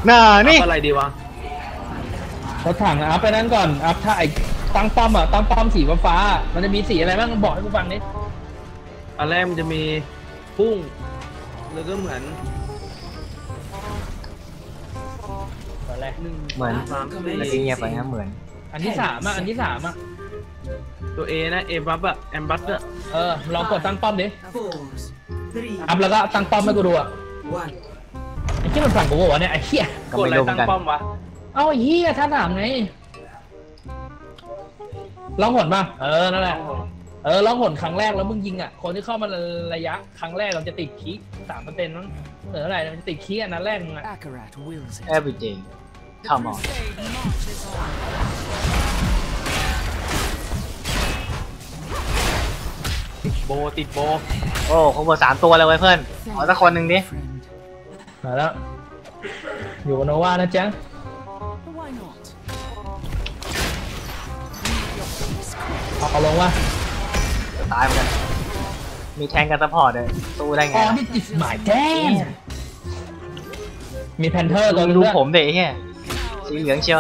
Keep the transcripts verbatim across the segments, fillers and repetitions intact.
หน้านี่อะไรดีวะรถถังอัพไปนั่นก่อนอัพถ้าไอ้ตั้งป้อมอ่ะตั้งป้อมสีฟ้ามันจะมีสีอะไรบ้างบอกให้กูฟังนิดอันแรกมันจะมีพุ่งแล้วก็เหมือนอะไรเหมือนสามสี่เงียบไปนะเหมือนอันที่สามอ่ะอันที่สามอ่ะตัวเอนะเอบัฟอะแอมบัฟอะเออลองกดตั้งป้อมดิอัพแล้วก็ตั้งป้อมให้กูดูอ่ะไอ้ที่มันฝั่งกูบอกว่าเนี่ยไอ้เหี้ยกดอะไรตั้งป้อมวะเอ้าไอ้เหี้ยถ้าถามไงลองหนป่ะเออนั่นแหละเออลองหนครั้งแรกแล้วมึงยิงอ่ะคนที่เข้ามาระยะครั้งแรกเราจะติดคีสามเปอร์เซ็นต์นั้นเอออะไรมันจะติดคีอันนั้นแรกมึงอ่ะ everything come on ติดโบติดโบโอ้ครบสามตัวเลยเว้ยเพื่อนขอสักคนหนึ่งดิมาแล้วอยู่กับโนวานะจ๊ะเอาลงวะตายเหมือนกันมีแทงกันซัพพอร์ตเลยสู้ได้ไงอ๋อนี่ติดหมายแจ้งมีแพนเทอร์ตัวดูผมเด็กแค่สีเหลืองเชียว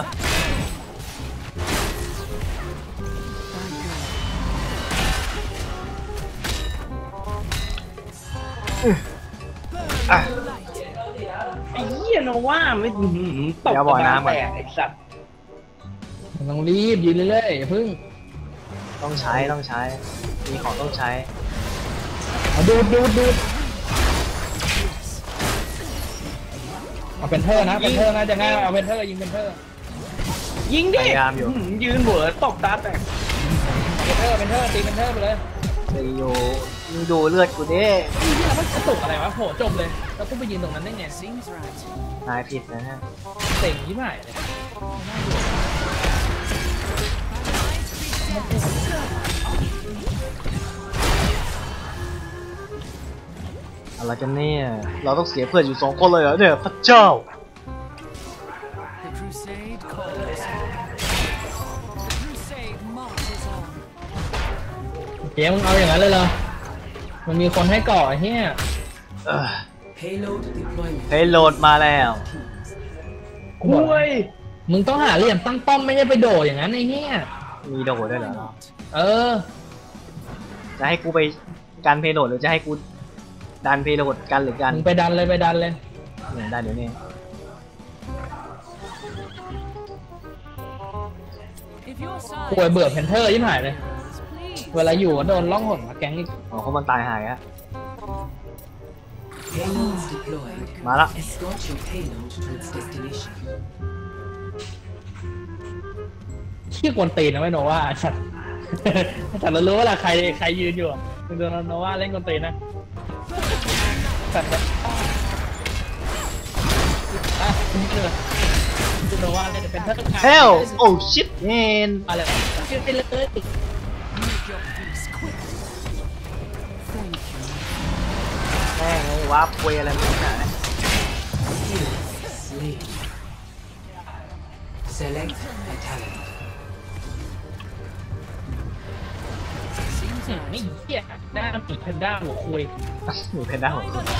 ไอ้เหี้ยโนว่าไม่ตกบ่อน้ำแตกไอ้สัตว์ต้องรีบยืนเรื่อยๆอย่าพึ่งต้องใช้ต้องใช้มีของต้องใช้ดูดดูดดูดเอาเป็นเทอร์นะเป็นเทอร์นะจะง่ายเอาเป็นเทอร์ยิงเป็นเทอร์ยิงดิยืนหัวตกตาแตกเป็นเทอร์เป็นเทอร์ตีเป็นเทอร์ไปเลยตีอยู่มึงดูเลือดกูดิที่เราไม่กระตุกอะไรวะโหจบเลยแล้วกูไปยืนตรงนั้นได้ไงนายผิดนะฮะเต็งยิ่งใหญ่เลยอะไรกันเนี่ยเราต้องเสียเพื่อนอยู่สองคนเลยเหรอเนี่ยพระเจ้าเดี๋ยวมึงเอาอย่างนั้นเลยเหรอมันมีคนให้ก่อเฮียเพย์โหลดมาแล้วคุยมึงต้องหาเหลี่ยมตั้งป้อมไม่ใช่ไปโดดอย่างนั้นไอ้เฮียมีโดดด้วยเหรอเออจะให้กูไปการเพย์โหลดหรือจะให้กูดันเพย์โหลดกันหรือกันมึงไปดันเลยไปดันเลยเนี่ยได้เดี๋ยวนี้ป่วยเบื่อเพนเทอร์ยิ่งหายเลยเวลาอยู่ก็โดนล่องหนมาแก๊งอีกอ๋อเขามันตายหายอะมาละเชี่ยกวนตีนนะไม่โนว่าสัตว์แต่เรารู้ว่าละใครใครยืนอยู่คือโดนโนว่าเล่นกวนตีนนะสัตว์อ่ะนี่เลยโนว่าเล่นเป็นเทอร์ Hell oh shit man อะไรชื่อไปเลยแม่งไอ้วาร์ปเวอะไรไม่รู้นะ Select a talent ไม่เหี้ยหน้าปีกแพนด้าหัวคุยหมีแพนด้าหัวคุย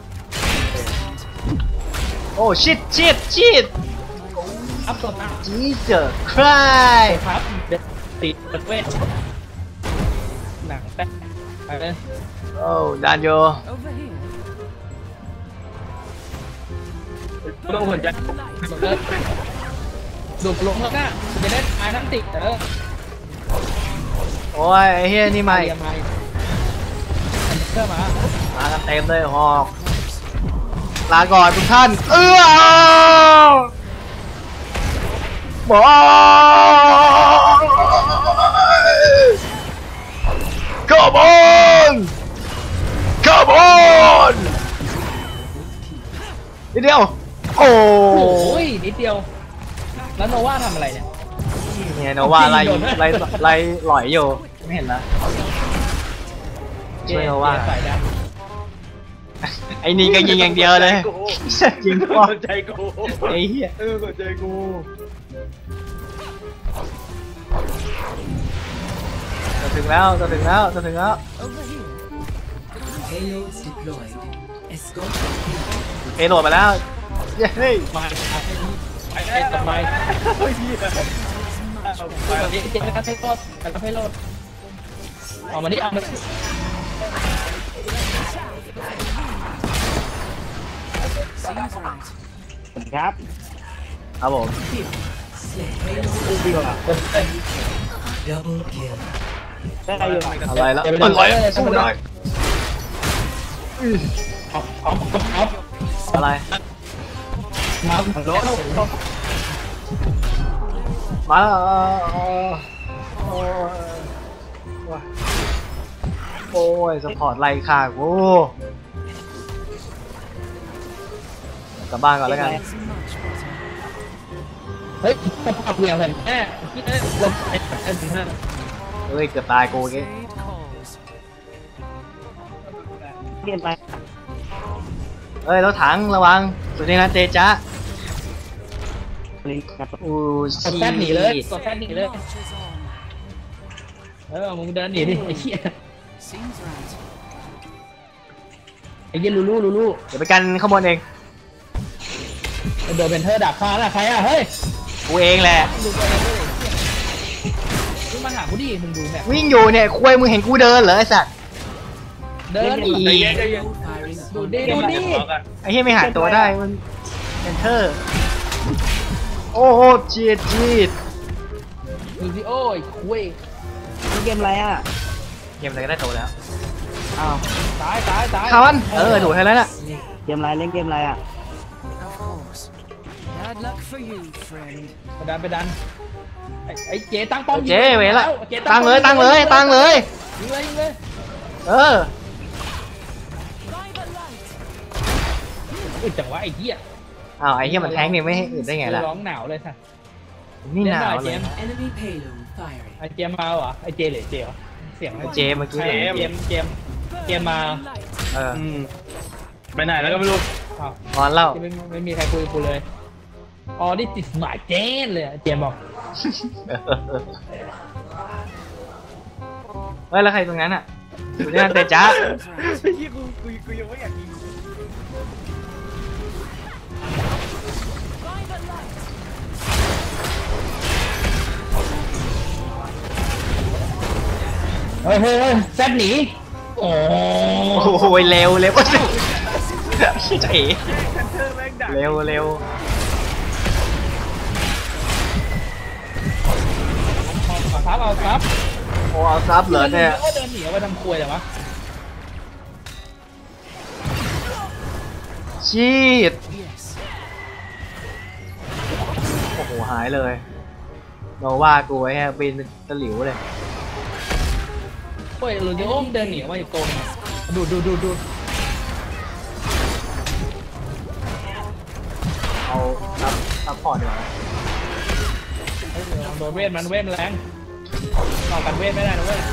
โอ้ shit shit shit อัพตัวหน้า Jesus Christ ครับเด็ดติดเป็นเวทหนังแป๊ะไปเลยโอ้ดันโยต้องหัวใจดูดลงแล้วก็จะได้ตายทั้งติดเออโอ้ยไอ้เฮียนี่มาอีกเพิ่มมามากันเต็มเลยหอกลาก่อนทุกท่านเออบอCome on Come on นิดเดียวโอ้ยนิดเดียวแล้วโนวาทำอะไรเนี่ยเนี่ยโนวาไล่ไล่ไล่หลอยอยู่ไม่เห็นนะช่วยโนวาไอ้นี่ก็ยิงอย่างเดียวเลยยิงก็ใจกูไอ้เหี้ยเออใจกูจะถึงแล้วจะถึงแล้วจะถึงแล้วเพโหลดมาแล้วเย้ยมาไปไปทำไมเจ๊เจ๊กันให้รอดกันให้รอดเอามาดิเอามา Seems right. ครับครับผม Double kill. ได้อยู่อะไรแล้วอะไรสู้ได้เอาเอาเอาอะไรมาโลมาโอ้ยโอ้ยสปอร์ตไล่ฆ่ากูกลับบ้านก่อนแล้วกันเฮ้ยสภาพเรียงแบบแม่ที่ได้ลงไอ้ไอ้ถึงห้าเฮ้ยเกือบตายกูเกี้เรียนไปเฮ้ยรถถังระวังสุดนี้นะเจจ๊ะอูกดแป๊บหนีเลยกดแป๊บหนีเลยเออมึงเดินหนีดิไอ้เหี้ย Seems right. ไอ้เหี้ยลูลูลูลูเดี๋ยวไปกันข้างบนเองโดนเป็นเธอดับคาน่ะใครอ่ะเฮ้ยกูเองแหละมึงมาหากูดิมึงดูแบบวิ่งอยู่เนี่ยคุยมึงเห็นกูเดินเหรอไอ้สัตว์เดินดิใจเย็นใจเย็น Firing ดูดิดูดิไอ้เหี้ยไม่หาตัวได้มันเอนเตอร์โอ้โหจีดจีดดูสิโอ้ยคุยเกมอะไรอ่ะเกมอะไรก็ได้โตแล้วอ้าวตายตายตายคาวันเออถูกให้แล้วน่ะ Slay. เกมอะไรเล่นเกมอะไรอ่ะ Of course. Bad luck for you, friend. ไปดันไปดันไอ้ไอ้เจตั้งป้อมเจ๊เวละจ๊ตั้งเลยตั้งเลยตั้งเลยยิงเลยยิงเลยเอออึดจังวะไอ้เหี้ยอ้าวไอ้เหี้ยมันแทงนี่ไม่ให้อื่นได้ไงล่ะร้องหนาวเลยค่ะนี่หนาวเลย Enemy payload firing. ไอ้เจมมาเหรอไอ้เจหรือเจเหรอเสียงไอ้เจเมื่อกี้เจมเจมเจมเจมมาเอออืมไปไหนแล้วก็ไม่รู้อ้าวนอนเล่าไม่ไม่มีใครคุยกับกูเลยอ๋อนี่ติดหมายเจนเลยอะเจมบอกเฮ้ยแล้วใครตรงนั้นอ่ะอยู่ที่นั่นเตจ๊ะ Seems right. ยี่กูกูกูยังไม่อยากยิงเฮ้ยเฮ้ยเฮ้ยแซดหนีโอ้โอ้โหเร็วเร็วโอ้ยจะเอ๋คันเทอร์แม่งดักเร็วเร็วเอาซับเอาซับโอ้เอาซับเหรอเนี่ยโเดินหนีเอาไปทำครัวเลยวะชีด Yes. โอ้โหหายเลยโนว่ากูไอ้แฮบินเป็นตะหลิวเลยเฮ้ยลูดิโอมเดินหนีออกมาอีกตัวหนึงดูดดูดดูดดูดเอาซับซับพอร์ตดีกว่าเฮ้ยระวังโดนเวทมันเวทมันแรงต่อกันเวทไม่ได้นะเว้ย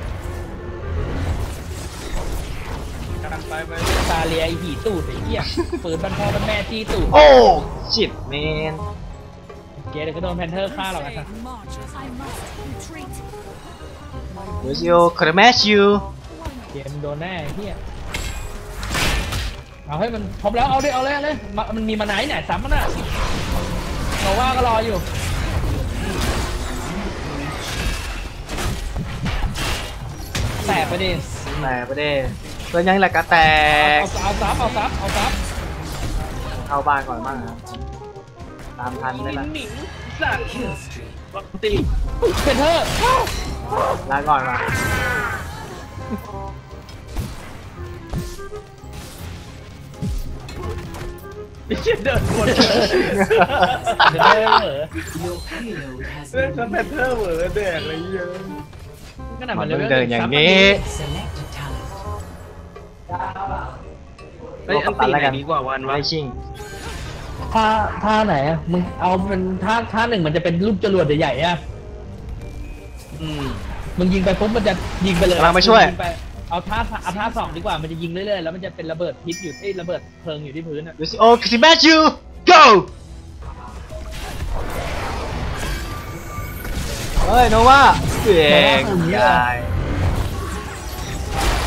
กำลังไปไปตาเลียไอ้หีตูดไอ้เหี้ยปืนบันพ่อบันแม่จี้ตูดโอ้ชิดเมนเกเดี๋ยวก็โดนแพนเทอร์ฆ่าหรอกนะ I must retreat. เดี๋ยวชิวคาร์แมชยูเกมโดนแน่ไอ้เหี้ยเอาให้มันพร้อมแล้วเอาดิเอาเลยเอาเลยมามันมีมาไหนเนี่ยซ้ำมันอ่ะเราว่าก็รออยู่แตกไปดิแต่ประเด็นเพื่อนยังหลักกระแตกเอาเอาซับเอาซับเอาซับเข้าบ้านก่อนบ้างครับตามทันได้ละหนิงสัตว์ Kill streak. ปกติเพนเทอร์ลาก่อนมาไม่ใช่เดินวนเพนเทอร์เหรอ Your payload has เล่น been กับแพนเทอร์เหวอร์แดกอะไรเงี้ยขนาดมัมัน นต้องเดินอย่างนี้ select a talent. ไอ้ยอันตีไหนดีกว่าวันวะไม่ชิงท่าท่าไหนอะมึงเอาเป็นท่าท่าหนึ่งมันจะเป็นรูปจรวดใหญ่ๆอะอืมมึงยิงไปปุ๊บมันจะยิงไปเลยกำลังไปช่วยงไปเอาท่าเอาท่าสองดีกว่ามันจะยิงเรื่อยๆแล้วมันจะเป็นระเบิดพิษอยู่ที่ระเบิดเพลิงอยู่ที่พื้นอะดูสิโอ้คาร์แมชยู go เฮ้ยโนว่าเก่งยาย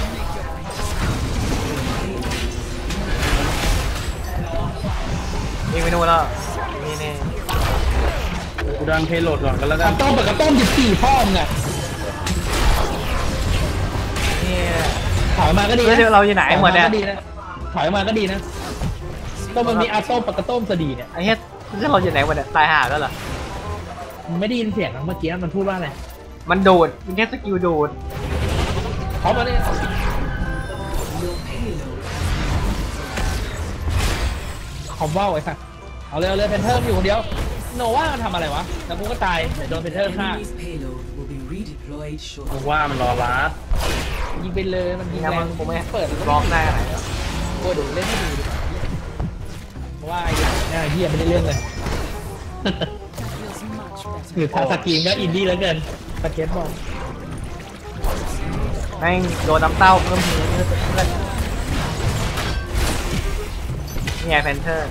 เอวิ่งไปนู่นแล้วนี่นี่กูดันเพลโหลดก่อนกันแล้วกกัระนต้มกับกระต้มสิบสี่พ่อมึงอ่ะนี่ถอยมาก็ดีเฮ้ยนะเราอยู่ไหนหมดเนี่ยถอยมาก็ดีนะต้มมันมีอาต้มกับกระต้มสดีเนี่ยไอ้เหี้ยเราอยู่ไหนหมดเนี่ยตายห่าแล้วเหรอมันไม่ได้ยินเสียงนะเมื่อกี้มันพูดว่าอะไรมันดูดมันแค่สกิลดูดเขามาเนี่ยคอมว่าวไอ้สัสเอาเลยเอาเลยเพนเทอร์อยู่คนเดียวโนว่ามันทำอะไรวะแล้วกูก็ตายเดี๋ยวโดนเพนเทอร์ฆ่า Enemy's payload will be redeployed กู shortly. ว่ามันรอลัดยิงไปเลยมันยิงงั้นแรมังนคงไม่เปิดบล็อกได้ไหนวะโอ้ยเดี๋ยวเล่นให้ดูดีกว่าเพราะว่าไอ้หลังเนี่ยเฮียไม่ได้เรื่องเลย Feels much better. คือทางสกรีนก็อินดี้แล้วเกินสเก็ตบอลแม่งโดนน้ำเต้าเพิ่มทีเพื่อนเพื่อนนี่ไงแพนเทอร์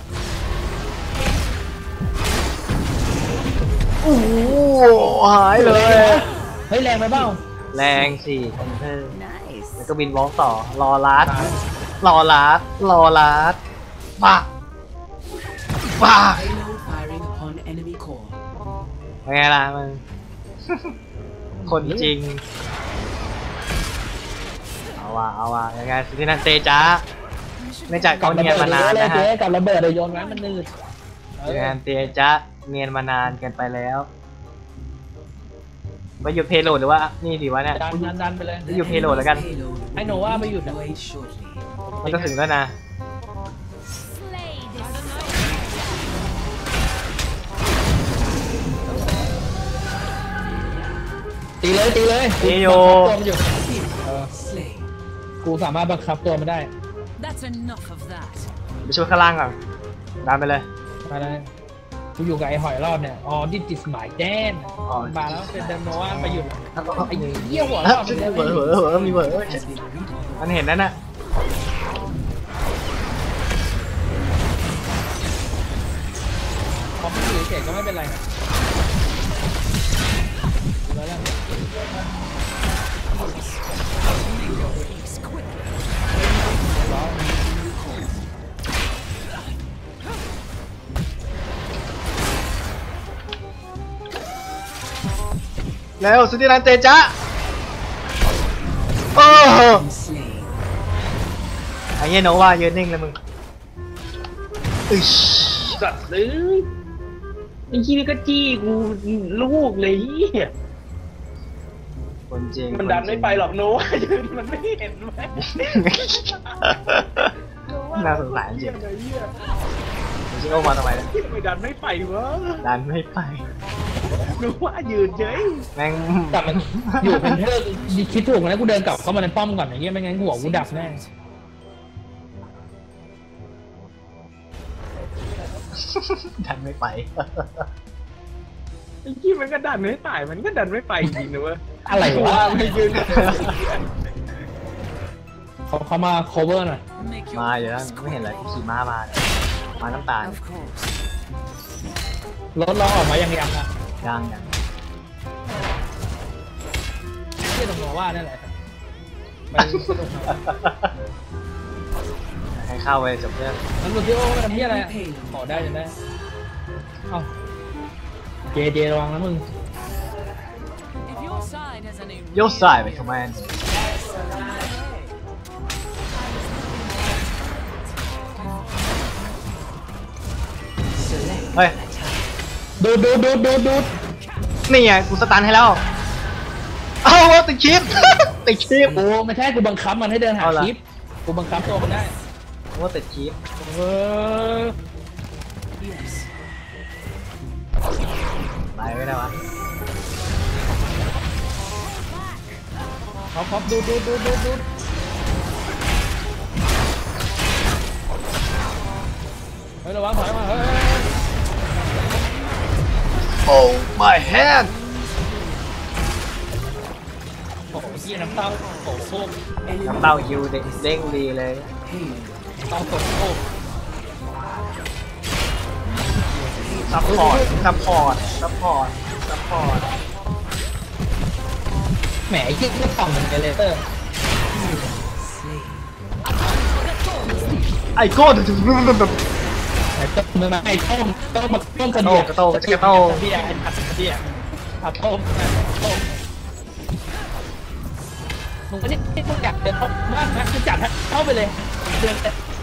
โอ้โหหายเลยเฮ้ยแรงไหมเบ้าแรงสิแพนเทอร์ Nice. แล้วก็บินบล็อกต่อรอลัดรอลัดรอลัดปักปัก Payload firing upon enemy core. เป็นไงล่ะมึง คนจริง เอาว่ะเอาว่ะยังไงสินันเตจ้าเนื่องจากเขาเนียนมานานนะฮะเจ๊กับระเบิดเลยโยนไว้มันนืดสินันเตจ้าเนียนมานานเกินไปแล้วไปหยุดเพโลดหรือว่านี่ดีวะเนี่ยดันดันดันไปเลยไปหยุดเพโลดแล้วกัน Payload will I know be ว่าไม่หยุดอะ redeployed shortly. มันจะถึงแล้วนะ Slay this. ตีเลยตีเลยตีโยบังคับตัวมันอยู่เออ Slay. กูสามารถบังคับตัวมันได้ That's enough of that. ไปช่วยข้างล่างก่อนดันไปเลยมาได้กูอยู่กับไอ้หอยรอบเนี่ยอ๋อดิจิสหมายแดนอ๋อมาแล้วเป็นเดโนว่าไปหยุดไอ้เหเหี้ยหัวรอบมันเลยวอเหวอเหวอมีเหวอ Has been redeployed. มันเห็นนั่นน่ะพอมันอยู่เฉยๆก็ไม่เป็นไรนะดูแล้วแล้วสุดที่นันเตจ้าโอ้โห Slain. ไอ้เหี้ยโนว่ายืนนิ่งเลยมึงอึชสัตว์เลยไอ้ขี้นี่ก็จี้กูลูกเลยเหี้ยคนจริงมันดันไม่ไปหรอกโน้ยืนมันไม่เห็นไหมน่าสงสารจริงเลยเหี้ยมึงจะโอ้มาทำไมเนี่ยที่ทำไมดันไม่ไปวะดันไม่ไปนึกว่ายืนเฉยแม่งแต่มันอยู่เป็นเทอร์คิดถูกนะกูเดินกลับเข้ามาในป้อมก่อนอย่างเงี้ยไม่งั้นหัวกูดับแน่ดันไม่ไปไอ้ขี้มันก็ดันไม่ตายมันก็ดันไม่ไปจริงนะเว้ยอะไรวะไม่ยืนเขาเขามา cover หน่อย Make มาอยู่ your แล้วไม่เห็นเลยขี่ม้ามาเนี่ยมาน้ำตาล Of course. รถล้อออกมายังยังอ่ะย่างอย่างเชื่อตรงหัวว่านั่นแหละไปสนุกหน่อยให้เข้าไปจบเรื่องแล้วลูกที่โอ้ไม่ทำที่อะไรอะขอได้จะได้เอ้าเจเจระวังนะมึง If your side has any โยกสายไปคอมแมนด์ Select เฮ้ยดูดดูดดูดดูดดูดนี่ไงกูสตันให้แล้ว เอ้าติดชิป ติดชิปกูไม่ใช่กูบังคับมันให้เดินหาเอาล่ะคลิปกูบังคับตัวมันได้ว่าติดชิปเออ yes. ไปไม่ได้วะเขาเขาดูดดูดดูดดูดดูดเฮ้ยระวังถอยมาเฮ้ยโอ้ my hand โอ้โหเหี้ยน้ำเต้าโอ้โหน้ำเต้าฮิวเด้งเด้งดีเลย Payload. เต้าโอ้โหซัพพอร์ต ซัพพอร์ต ซัพพอร์ต ซัพพอร์ตแหมไอ้เหี้ยก็ต่ำเหมือนกันเลยเตอร์ Slain. ไอ้โก้ถึงไอ้ต้มไม่มาไอ้ต้มต้มมาต้มกระโตเดียกระโตกระโตกกระเดียไอ้ผัดกระเดียผัดต้มต้มมึงไม่ได้มึงอยากเดินเข้าบ้านนะมึงจัดเข้าไปเลยเดิน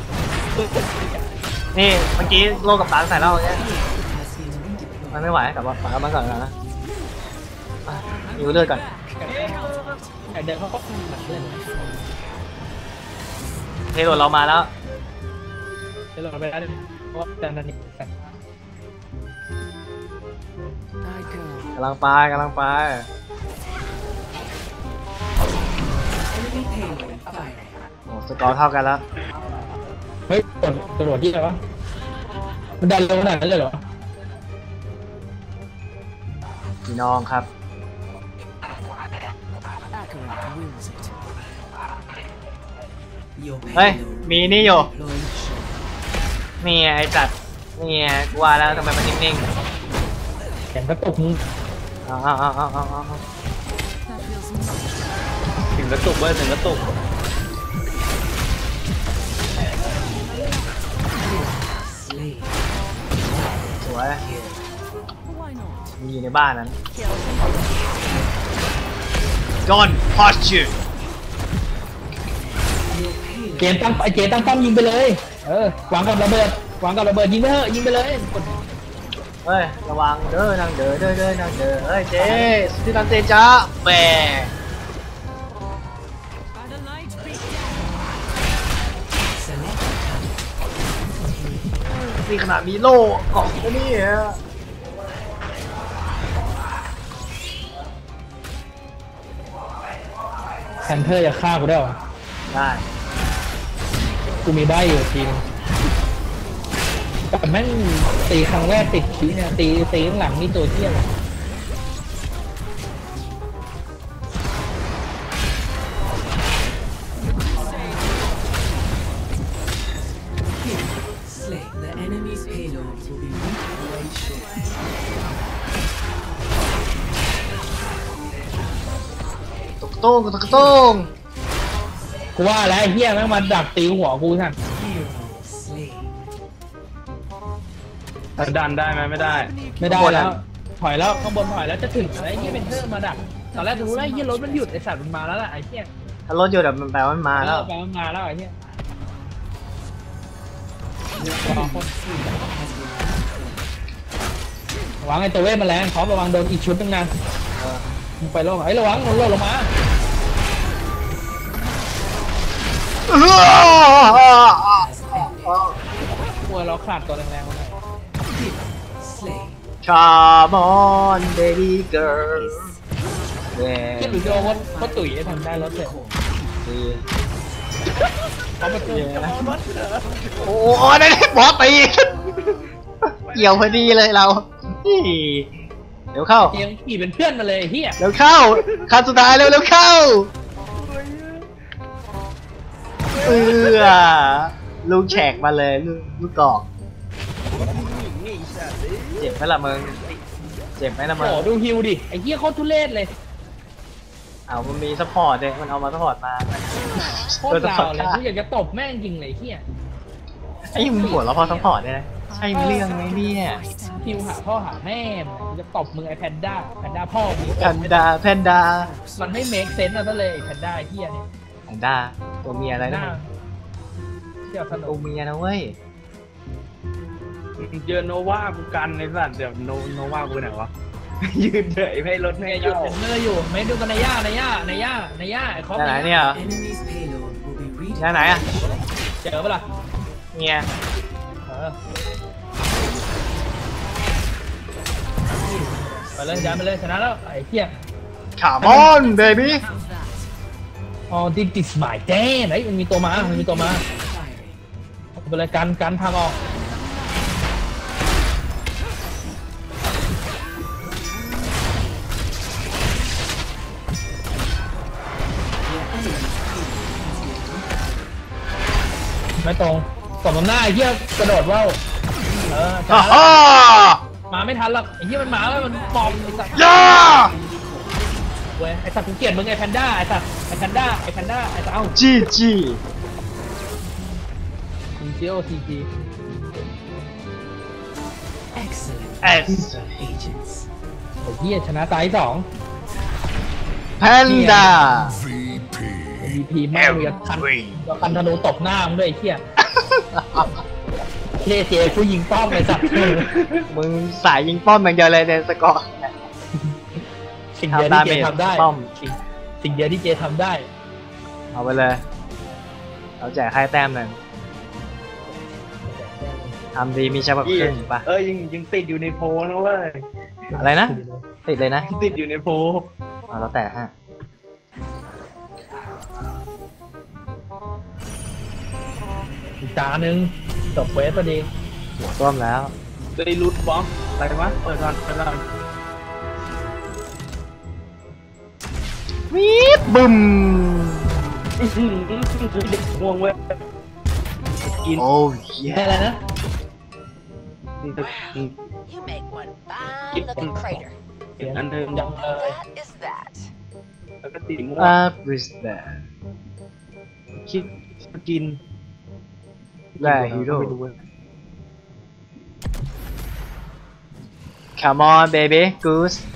นี่เมื่อกี้โลกับตาใส่เราเนี่ยมันไม่ไหวกลับมาฝังมันก่อนนะอยู่เลือดก่อนอยากเดินเข้าก็แบบเดินเทโดนเรามาแล้วเดินเราไปแล้วเพราะว่าแต่นันนี่ I go. กำลังไปกำลังไป Enemy payload firing. โอ้สกอร์เท่ากันแล้วเฮ้ยกดกระโดดที่ไหนวะมันดันเร็วขนาดนั้นเลยเหรอพี่น้องครับ Accurate wills it. Your เฮ้ย payload มีนี่อยู่ deployed. นี่ไงไอ้จัดนี่ไงกูว่าแล้วทำไมมันนิ่งแขนกระตุกมึงๆเอาเอาเอาเอาเอาเอา That feels much ถึงกระตุกเว้ยถึงกระตุก Slay. สวย Why not? มีอยู่ในบ้านนั้นจอห์นพอชชู Your payload. เจนตั้งไอเจนตั้งป้อมยิงไปเลยเออวางกับระเบิดวางกับระเบิดยิงไปเถอะยิงไปเลยกดเฮ้ยระวังเด้อนางเด้อเด้อเด้อนางเด้อเฮ้ยเจ๊ที่นันเตจ้าแหม By the light be dead. Select. นี่ขนาดมีโล่เกาะก็นี่ฮะแพนเทอร์จะฆ่ากูได้หรอได้กูมีใบอยู่ทีนึงแต่แม่งตีครั้งแรกติดขี้เนี่ยตีตีข้างหลังนี่ตัวเที่ยง Slay. The enemy's payload will be redeployed shortly. ตกโต้งตกโต้งกูว่าแล้วไอ้เฮียแม่งมาดักตีหัวกูท่าน Hero slain. ดันได้ไหมไม่ได้ไม่ได้แล้วถอยแล้วข้างบนถอยแล้วจะถึงแล้วไอ้เฮียเป็นเทอร์มาดักตอนแรกรู้แล้วไอ้เฮียรถมันหยุดไอ้สัตว์มันมาแล้วล่ะไอ้เฮียถ้ารถอยู่แบบมันแปลว่ามันมาแล้วไปมันมาแล้วไอ้เฮีย ระวังไอ้ตัวเวทมันแรงพร้อมระวังโดนอีกชุดนึงนะเออมึงไปลงไอ้ยระวังมันหล่นลงมา กลัวเราขาดตัวแรงๆมาเลย Slay. ชามอนเบบี้เกิร์ลเย้คิดดูโยว่าเขาตุ๋ยทำได้รถเสร็จดีเขามาตุ๋ยเขารถเหรอโอ้โหได้บอสตีเกี่ยวพอดีเลยเรานี่เดี๋ยวเข้าเตียงขี่เป็นเพื่อนมาเลยไอ้เฮียเดี๋ยวเข้าคันสุดท้ายเร็วเร็วเข้าเออลูกแฉกมาเลยลูกลูกกอกเจ็บไหมล่ะมึงเจ็บไหมล่ะมึงโอ้ดูฮิวดิไอ้เฮียโคตรทุเรศเลยเอามันมีซัพพอร์ตเลยมันเอามาซัพพอร์ตมาโคตรลาวเลยกูอยากจะตบแม่งจริงเลยไอ้เฮียไอ้มึงหัวเราพอซัพพอร์ตเนี่ยนะใช่เรื่องไหมเนี่ยฮิวหาพ่อหาแม่มึงกูจะตบมึงไอ้แพนด้าแพนด้าพ่อมึงแพนด้าแพนด้ามันไม่เมคเซนส์อะซะเลยไอ้แพนด้าไอ้เฮียเนี่ยแพนด้าตัวเมียอะไรหนะน้าเที่ยวสนุตัวกเมียนะเว้ยเจอโนวากูกันในสัตว์เดี๋ยวโนโนวากูไหนวะ ยืนเฉยไม่ให้รถไม่ให้หยุดเข้าเห็นเมื่ออยู่ไม่ดูกันในย่าในย่าในย่าในย่าไอ้คอปไหนเนี่ย Enemy's payload will be ไหนไหนอะเจอปะล่ะเมียเออไปเลยย้ายไปเลยชนะแล้วไอ้เหี้ยขามอนเบบี้ How's that? อ๋อดิดิสบายแจ้ไอ้มันมีตัวมามันมีตัวมา firing. ไปเลยกันกันทางออกไม่ตรงสมน้ำหน้าไอ้เหี้ยกระโดดว่าวเออชฮ่านะฮ่ามาไม่ทันหรอกไอ้เหี้ยมันมาแล้วมันปลอมไอ้สัตว์ย่าเว้ยไอ้สัตว์กูเกลียดมึงไอ้แพนด้าไอ้สัตว์ไอ้แพนด้าไอ้แพนด้าไอ้สัตว์เอ้าจีจีซีจีโอซีจี S ไอ้เหี้ยชนะตายสอง Panda ดีพีมากเลยคันคันธนูตบหน้ามึงด้วยไอ้เหี้ยเคเจผู้ยิงป้อมเลยสัตว์มึงสายยิงป้อมอย่างเดียวเลยในสกอร์สิ่งเดียวที่เจทำได้ป้อมสิ่งสิ่งเดียวที่เจทำได้เอาไปเลยเราแจกให้แต้มหนึ่งทำดีมีใช่ปะครึ่งปะเอ้ยยังยังติดอยู่ในโพลนะเว้ยอะไรนะ ติดเลยนะติดอยู่ในโพลเอาแล้วแต่ฮะอีกจานหนึ่งจบเวสพอดีร่วมแล้วได้รูทบล็อกอะไรวะเปิดก่อนเปิดก่อนวีบบึ้มอื้อหือเด็กง่วงเว้ยกินโอ้ยแค่อะไรนะนี่จะกิน You make one fine looking crater. อีกอันเดิมยังเลย That is that. แล้วก็ติดม่วงอ่าบริสเบนคิดกินแร่ฮีโร่ไม่รู้เว้ย Come on baby goose